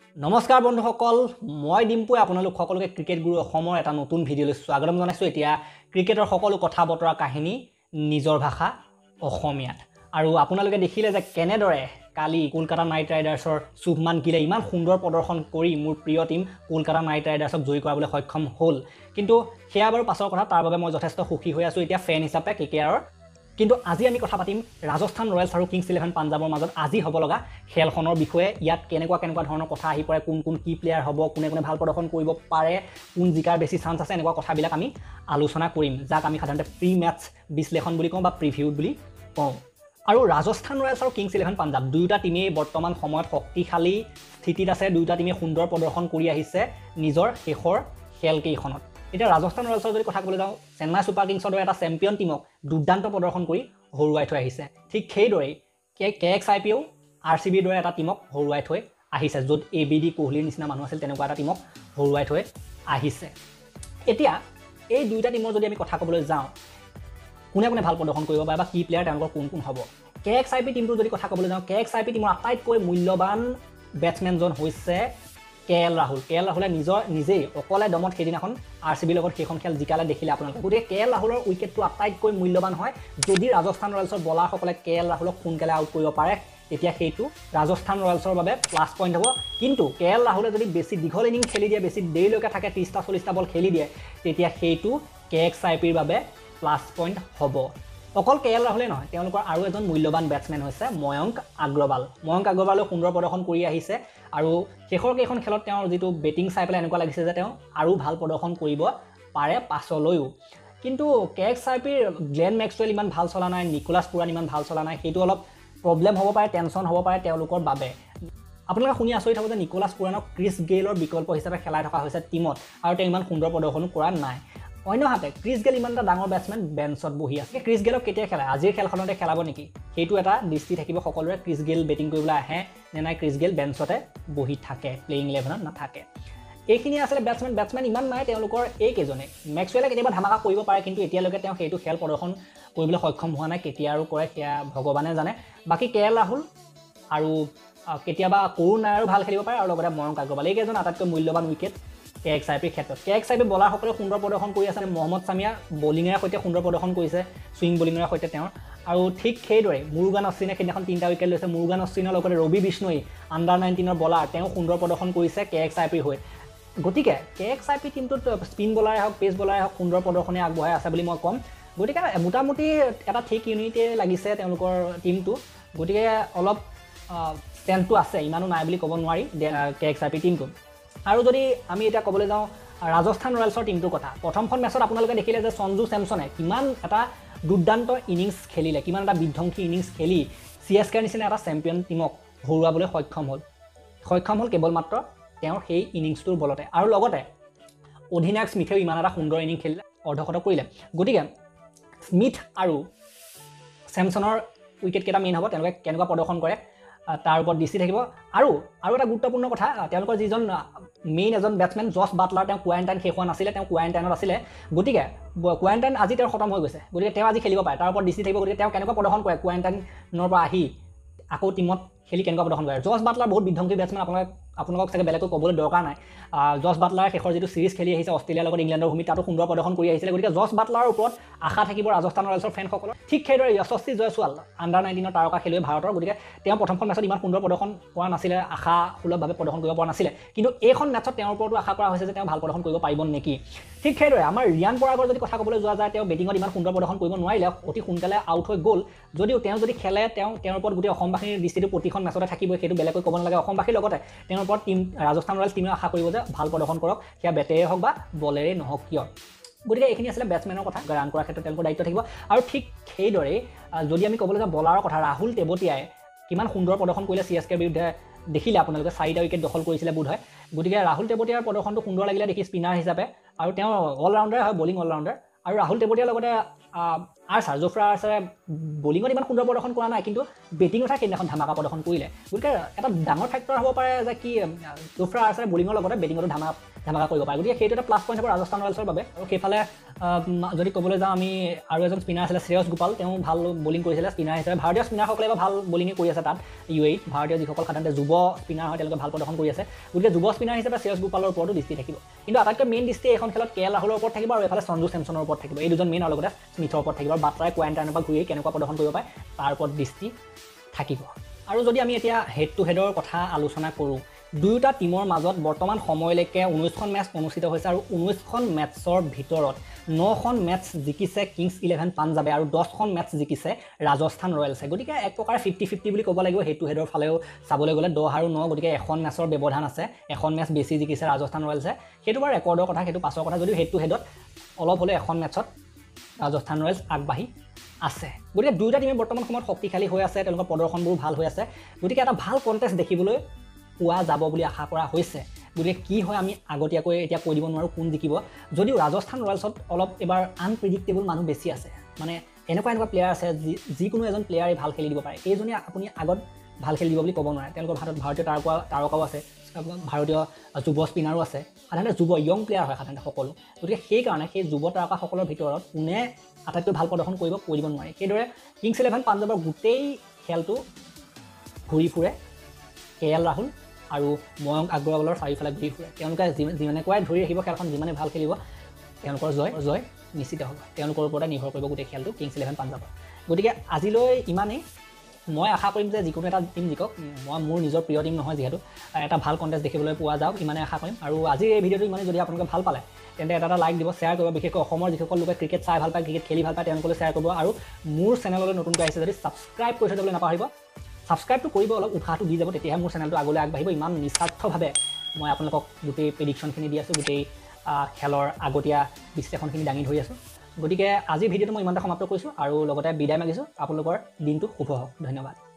নমস্কাৰ বন্ধুসকল মই ডিম্পুৱে আপোনালোক সকলোকে ক্ৰিকেট গুৰু অসমৰ এটা নতুন ভিডিঅ'লৈ স্বাগতম জনাইছো। এতিয়া ক্ৰিকেটৰ সকলো কথা বতৰা কাহিনী নিজৰ ভাষা অসমীয়াত। আৰু আপোনালোকে দেখিলে যে কেনেদৰে কালি কলকাতা নাইট ৰাইডাৰ্ছৰ শুভমান গিলে ইমান সুন্দৰ প্ৰদৰ্শন কৰি মোৰ প্ৰিয় টীম কলকাতা নাইট ৰাইডাৰ্ছক জয়ী কৰাবলৈ সক্ষম হ'ল। কিন্তু সেয়া বাৰু পাছৰ কথা, তাৰ বাবে মই যথেষ্ট সুখী হৈ আছোঁ এতিয়া ফেন হিচাপে কেকেআৰৰ। কিন্তু আজি আমি কথা পাতিম ৰাজস্থান ৰয়েলছ আৰু কিংছ 11 পাঞ্জাবৰ মাজত আজি হ'ব লগা খেলখনৰ বিষয়ে। ইয়াত কেনেকুৱা ধৰণৰ কথা আহি পৰে, কোন কি প্লেয়াৰ হ'ব, কোনে ভাল প্ৰদৰ্শন কৰিব পাৰে, কোন জিকাৰ বেছি চান্স আছে, এনেকুৱা কথাবিলাক আমি আলোচনা কৰিম, যাক আমি সাধাৰণতে প্ৰি মেটছ বিশ্লেষণ বুলি কওঁ বা প্ৰিভিউ বুলি কওঁ। আৰু ৰাজস্থান ৰয়েলছ আৰু কিংছ 11 পাঞ্জাব দুয়োটা টিমেই বৰ্তমান সময়ত শক্তিশালী স্থিতিত আছে। দুয়োটা টিমে সুন্দৰ প্ৰদৰ্শন কৰি আহিছে নিজৰ শেষৰ খেলকেইখনত। এতিয়া ৰাজস্থান ৰয়েলছৰ যদি কথা ক'বলৈ যাওঁ, চেন্নাই ছুপাৰ কিংছৰ দৰে এটা চেম্পিয়ন টিমক দুৰ্দান্ত প্ৰদৰ্শন কৰি হৰুৱাই থৈ আহিছে। ঠিক সেইদৰেই KXIPও RCBৰ দৰে এটা টিমক হৰুৱাই থৈ আহিছে, য'ত ABD কোহলিৰ নিচিনা মানুহ আছিল তেনেকুৱা এটা টিমক হৰুৱাই থৈ আহিছে। এতিয়া এই দুয়োটা টিমৰ যদি আমি কথা ক'বলৈ যাওঁ, কোনে ভাল প্ৰদৰ্শন কৰিব পাৰে বা কি প্লেয়াৰ তেওঁলোকৰ কোন হ'ব। KXIP টিমটোৰ যদি কথা ক'বলৈ যাওঁ, KXIP টিমৰ আটাইতকৈ মূল্যৱান বেটছমেনজন হৈছে KL ৰাহুল। KL ৰাহুলে নিজেই অকলে দমত সেইদিনাখন RCBৰ লগত সেইখন খেল জিকালে দেখিলে আপোনালোকে। গতিকে KL ৰাহুলৰ উইকেটটো আটাইতকৈ মূল্যৱান হয়। যদি ৰাজস্থান ৰয়েলছৰ বলাৰসকলে KL ৰাহুলক সোনকালে আউট কৰিব পাৰে, তেতিয়া সেইটো ৰাজস্থান ৰয়েলছৰ বাবে প্লাছ পইণ্ট হ'ব। কিন্তু KL ৰাহুলে যদি বেছি দীঘল ইনিং খেলি দিয়ে, বেছি দেৰিলৈকে থাকে, 30টা-40টা বল খেলি দিয়ে, তেতিয়া সেইটো KXIPৰ বাবে প্লাছ পইণ্ট হ'ব। অকল KL ৰাহুলে নহয়, তেওঁলোকৰ আৰু এজন মূল্যৱান বেটছমেন হৈছে ময়ংক আগৰৱাল। ময়ংক আগৰৱালেও সুন্দৰ প্ৰদৰ্শন কৰি আহিছে আৰু শেষৰ কেইখন খেলত তেওঁৰ যিটো বেটিং চাই পেলাই এনেকুৱা লাগিছে যে তেওঁ আৰু ভাল প্ৰদৰ্শন কৰিব পাৰে পাছলৈও। কিন্তু KXIPৰ গ্লেন মেক্সৱেল ইমান ভাল চলা নাই, নিকোলাছ পুৰাণ ইমান ভাল চলা নাই, সেইটো অলপ প্ৰব্লেম হ'ব পাৰে, টেনশ্যন হ'ব পাৰে তেওঁলোকৰ বাবে। আপোনালোকে শুনি আচৰিত হ'ব যে নিকোলাছ পুৰাণক ক্ৰিছ গেইলৰ বিকল্প হিচাপে খেলাই থকা হৈছে টিমত, আৰু তেওঁ ইমান সুন্দৰ প্ৰদৰ্শনো কৰা নাই। অন্যহাতে ক্ৰিছ গেইল ইমান এটা ডাঙৰ বেটছমেন বেঞ্চত বহি আছে। ক্ৰিছ গেইলক কেতিয়া খেলায়, আজিৰ খেলখনতে খেলাব নেকি, সেইটো এটা দৃষ্টি থাকিব সকলোৰে। ক্ৰিছ গেইল বেটিং কৰিবলৈ আহে নে নাই, ক্ৰিছ গেইল বেঞ্চতে বহি থাকে, প্লেয়িং 11ত নাথাকে। এইখিনি আছিলে বেটছমেন ইমান নাই তেওঁলোকৰ এইকেইজনে। মেক্সৱেলে কেতিয়াবা ধামাকা কৰিব পাৰে, কিন্তু এতিয়ালৈকে তেওঁ সেইটো খেল প্ৰদৰ্শন কৰিবলৈ সক্ষম হোৱা নাই। কেতিয়া আৰু কৰে সেয়া ভগৱানে জানে। বাকী KL ৰাহুল আৰু কেতিয়াবা কৰুণ নায়াৰো ভাল খেলিব পাৰে, আৰু লগতে ময়ংক আগৰৱাল, এইকেইজন আটাইতকৈ মূল্যৱান উইকেট KXIPৰ ক্ষেত্ৰত। KXIP বলাৰসকলে সুন্দৰ প্ৰদৰ্শন কৰি আছে। মহম্মদ ছামিয়া বলিঙেৰে সৈতে সুন্দৰ প্ৰদৰ্শন কৰিছে, ছুইং বলিঙেৰে সৈতে তেওঁৰ। আৰু ঠিক সেইদৰে মুৰুগান অশ্বিনে সেইদিনাখন 3টা উইকেট লৈছে। মুৰুগান অশ্বিনৰ লগতে ৰবি বিষ্ণুই আণ্ডাৰ-19ৰ বলাৰ, তেওঁ সুন্দৰ প্ৰদৰ্শন কৰিছে KXIPৰ হৈ। গতিকে KXIP টিমটোত স্পিন বলাৰে হওক, পেচ বলাৰে হওক সুন্দৰ প্ৰদৰ্শনে আগবঢ়াই আছে বুলি মই ক'ম। গতিকে মোটামুটি এটা ঠিক ইউনিটে লাগিছে তেওঁলোকৰ টিমটো। গতিকে অলপ ষ্ট্ৰেংথটো আছে, ইমানো নাই বুলি ক'ব নোৱাৰি KXIP টিমটো। আৰু যদি আমি এতিয়া ক'বলৈ যাওঁ ৰাজস্থান ৰয়েলছৰ টিমটোৰ কথা, প্ৰথমখন মেচত আপোনালোকে দেখিলে যে সঞ্জু চেমছনে কিমান এটা দুৰ্দান্ত ইনিংছ খেলিলে, কিমান এটা বিধ্বংসী ইনিংছ খেলি CSKৰ নিচিনা এটা চেম্পিয়ন টিমক হৰুৱাবলৈ সক্ষম হ'ল কেৱল মাত্ৰ তেওঁৰ সেই ইনিংছটোৰ বলতে। আৰু লগতে অধিনায়ক স্মিথেও ইমান এটা সুন্দৰ ইনিংছ খেলিলে, অৰ্ধশতক কৰিলে। গতিকে স্মিথ আৰু চেমছনৰ উইকেটকেইটা মেইন হ'ব, তেওঁলোকে কেনেকুৱা প্ৰদৰ্শন কৰে তাৰ ওপৰত দৃষ্টি থাকিব। আৰু এটা গুৰুত্বপূৰ্ণ কথা, তেওঁলোকৰ যিজন মেইন এজন বেটছমেন জছ বাটলাৰ, তেওঁ কোৱাৰেণ্টাইন শেষ হোৱা নাছিলে, তেওঁ কোৱাৰেণ্টাইনত আছিলে। গতিকে কোৱাৰেণ্টাইন আজি তেওঁৰ খতম হৈ গৈছে, গতিকে তেওঁ আজি খেলিব পাৰে, তাৰ ওপৰত দৃষ্টি থাকিব। গতিকে তেওঁ কেনেকুৱা প্ৰদৰ্শন কৰে, কোৱাৰেণ্টাইনৰ পৰা আহি আকৌ টিমত খেলি কেনেকুৱা প্ৰদৰ্শন কৰে। জছ বাটলাৰ বহুত বিধ্বংসী বেটছমেন, আপোনালোকক চাগে বেলেগকৈ ক'বলৈ দৰকাৰ নাই। জছ বাটলাৰে শেষৰ যিটো চিৰিজ খেলি আহিছে অষ্ট্ৰেলিয়াৰ লগত ইংলেণ্ডৰ ভূমিত, তাতো সুন্দৰ প্ৰদৰ্শন কৰি আহিছিলে। গতিকে জছ বাটলাৰৰ ওপৰত আশা থাকিব ৰাজস্থান ৰয়েলছৰ ফেনসকলৰ। ঠিক সেইদৰে যশস্বী জয়ছোৱাল আণ্ডাৰ-19ৰ তাৰকা খেলুৱৈ ভাৰতৰ, গতিকে তেওঁ প্ৰথমখন মেচত ইমান সুন্দৰ প্ৰদৰ্শন কৰা নাছিলে, আশাসুলভভাৱে প্ৰদৰ্শন কৰিব পৰা নাছিলে। কিন্তু এইখন মেচত তেওঁৰ ওপৰতো আশা কৰা হৈছে যে তেওঁ ভাল প্ৰদৰ্শন কৰিব পাৰিব নেকি। ঠিক সেইদৰে আমাৰ ৰিয়ান পৰাগৰ যদি কথা ক'বলৈ যোৱা যায়, তেওঁ বেটিঙত ইমান সুন্দৰ প্ৰদৰ্শন কৰিব নোৱাৰিলে, অতি সোনকালে আউট হৈ গ'ল। যদিও তেওঁ যদি খেলে, তেওঁৰ ওপৰত গোটেই অসমবাসীৰ দৃষ্টিটো প্ৰতিখন মেচতে থাকিবই, সেইটো বেলেগকৈ ক'ব নালাগে। অসমবাসীৰ লগতে তেওঁৰ ওপৰত ৰাজস্থান ৰয়েলছ টিমে আশা কৰিব যে ভাল প্ৰদৰ্শন কৰক, সেয়া বেটেৰে হওক বা বলেৰেই নহওক কিয়। গতিকে এইখিনি আছিলে বেটছমেনৰ কথা, ৰান কৰাৰ ক্ষেত্ৰত তেওঁলোকৰ দায়িত্ব থাকিব। আৰু ঠিক সেইদৰে যদি আমি ক'বলৈ যাওঁ বলাৰৰ কথা, ৰাহুল তেৱতীয়াই কিমান সুন্দৰ প্ৰদৰ্শন কৰিলে CSKৰ বিৰুদ্ধে দেখিলে আপোনালোকে, 4টা উইকেট দখল কৰিছিলে বোধ হয়। গতিকে ৰাহুল তেৱতীয়াৰ প্ৰদৰ্শনটো সুন্দৰ লাগিলে দেখি স্পিনাৰ হিচাপে, আৰু তেওঁ অলৰাউণ্ডাৰ হয়, বলিং অলৰাউণ্ডাৰ। আৰু ৰাহুল তেৱতীয়াৰ লগতে আৰ্চাৰ জফ্ৰা আৰ্চাৰে বলিঙত ইমান সুন্দৰ প্ৰদৰ্শন কৰা নাই, কিন্তু বেটিঙতহে সেইদিনাখন ধামাকা প্ৰদৰ্শন কৰিলে। গতিকে এটা ডাঙৰ ফেক্টৰ হ'ব পাৰে যে কি জফ্ৰা আৰ্চাৰে বলিঙৰ লগতে বেটিঙতো ধামাকা কৰিব পাৰে। গতিকে সেইটো এটা প্লাছ পইণ্ট হ'ব ৰাজস্থান ৰয়েলছৰ বাবে। আৰু সেইফালে যদি ক'বলৈ যাওঁ আমি আৰু এজন স্পিনাৰ আছিলে শ্ৰেয়স গোপাল, তেওঁ ভাল বলিং কৰিছিলে স্পিনাৰ হিচাপে। ভাৰতীয় স্পিনাৰসকলে এবাৰ ভাল বলিঙে কৰি আছে তাত UAE। ভাৰতীয় যিসকল সাধাৰণতে যুৱ স্পিনাৰ হয় তেওঁলোকে ভাল প্ৰদৰ্শন কৰি আছে। গতিকে যুৱ স্পিনাৰ হিচাপে শ্ৰেয়স গোপালৰ ওপৰতো দৃষ্টি থাকিব। কিন্তু আটাইতকৈ মেইন দৃষ্টি এইখন খেলত KL ৰাহুলৰ ওপৰত থাকিব আৰু এইফালে সঞ্জু চেমছনৰ ওপৰত থাকিব। এই দুজন মেইন আৰু লগতে স্মিথৰ ওপৰত থাকিব। আৰু বাট্ৰাই কোৱাৰেণ্টাইনৰ পৰা ঘূৰি কেনেকুৱা প্ৰদৰ্শন কৰিব পাৰে তাৰ ওপৰত দৃষ্টি থাকিব। আৰু যদি আমি এতিয়া হেড টু হেডৰ কথা আলোচনা কৰোঁ, দুয়োটা টীমৰ মাজত বৰ্তমান সময়লৈকে 19খন মেটচ অনুষ্ঠিত হৈছে আৰু 19খন মেটচৰ ভিতৰত 9খন মেটচ জিকিছে কিংছ 11 পাঞ্জাবে আৰু 10খন মেটচ জিকিছে ৰাজস্থান ৰয়েলছে। গতিকে এক প্ৰকাৰে 50-50 বুলি ক'ব লাগিব হেড টু হেডৰ ফালেও চাবলৈ গ'লে 10 আৰু 9। গতিকে এখন মেটচৰ ব্যৱধান আছে, এখন মেটচ বেছি জিকিছে ৰাজস্থান ৰয়েলছে। সেইটো বাৰু ৰেকৰ্ডৰ কথা, সেইটো পাছৰ কথা। যদিও হেড টু হেডত অলপ হ'লেও এখন মেটচত ৰাজস্থান ৰয়েলছ আগবাঢ়ি আছে। গতিকে দুয়োটা টিমে বৰ্তমান সময়ত শক্তিশালী হৈ আছে, তেওঁলোকৰ প্ৰদৰ্শনবোৰ ভাল হৈ আছে। গতিকে এটা ভাল কণ্টেষ্ট দেখিবলৈ পোৱা যাব বুলি আশা কৰা হৈছে। গতিকে কি হয় আমি আগতীয়াকৈ এতিয়া কৈ দিব নোৱাৰোঁ কোন জিকিব। যদিও ৰাজস্থান ৰয়েলছত অলপ এবাৰ আনপ্ৰিডিক্টেবল মানুহ বেছি আছে, মানে এনেকুৱা প্লেয়াৰ আছে যিকোনো এজন প্লেয়াৰে ভাল খেলি দিব পাৰে। এইজনে আপুনি আগত ভাল খেলি দিব বুলি ক'ব নোৱাৰে। তেওঁলোকৰ হাতত ভাৰতীয় তাৰকাও আছে, ভাৰতীয় যুৱ স্পিনাৰো আছে, সাধাৰণতে যুৱ য়ং প্লেয়াৰ হয় সাধাৰণতে সকলো। গতিকে সেইকাৰণে সেই যুৱ তাৰকাসকলৰ ভিতৰত কোনে আটাইতকৈ ভাল প্ৰদৰ্শন কৰিব কৈ দিব নোৱাৰি। সেইদৰে কিংছ 11 পাঞ্জাবৰ গোটেই খেলটো ঘূৰি ফুৰে KL ৰাহুল আৰু ময়ংক আগৰৱালৰ চাৰিওফালে ঘূৰি ফুৰে। তেওঁলোকে যিমানেকুৱাই ধৰি ৰাখিব খেলখন, যিমানে ভাল খেলিব, তেওঁলোকৰ জয় নিশ্চিত হ'ব। তেওঁলোকৰ ওপৰতে নিৰ্ভৰ কৰিব গোটেই খেলটো কিংছ 11 পাঞ্জাবৰ। গতিকে আজিলৈ ইমানেই। মই আশা কৰিম যে যিকোনো এটা টিম জিকক। মোৰ নিজৰ প্ৰিয় টিম নহয় যিহেতু, এটা ভাল কণ্টেষ্ট দেখিবলৈ পোৱা যাওক, ইমানে আশা কৰিম। আৰু আজিৰ এই ভিডিঅ'টো ইমানে। যদি আপোনালোকে ভাল পালে তেন্তে এটা লাইক দিব, শ্বেয়াৰ কৰিব। বিশেষকৈ অসমৰ যিসকল লোকে ক্ৰিকেট চাই ভাল পায়, ক্ৰিকেট খেলি ভাল পায়, তেওঁলোকলৈ শ্বেয়াৰ কৰিব। আৰু মোৰ চেনেললৈ নতুনকৈ আহিছে যদি ছাবস্ক্ৰাইব কৰি থৈ যাবলৈ নাপাহৰিব। ছাবস্ক্ৰাইবটো কৰিব, অলপ উৎসাহটো দি যাব, তেতিয়াহে মোৰ চেনেলটো আগলৈ আগবাঢ়িব। ইমান নিস্বাৰ্থভাৱে মই আপোনালোকক গোটেই প্ৰেডিকশ্যনখিনি দি আছোঁ, গোটেই খেলৰ আগতীয়া বিশ্লেষণখিনি দাঙি ধৰি আছোঁ। গতিকে আজিৰ ভিডিঅ'টো মই ইমানতে সমাপ্ত কৰিছোঁ আৰু লগতে বিদায় মাগিছোঁ। আপোনালোকৰ দিনটো শুভ হওক। ধন্যবাদ।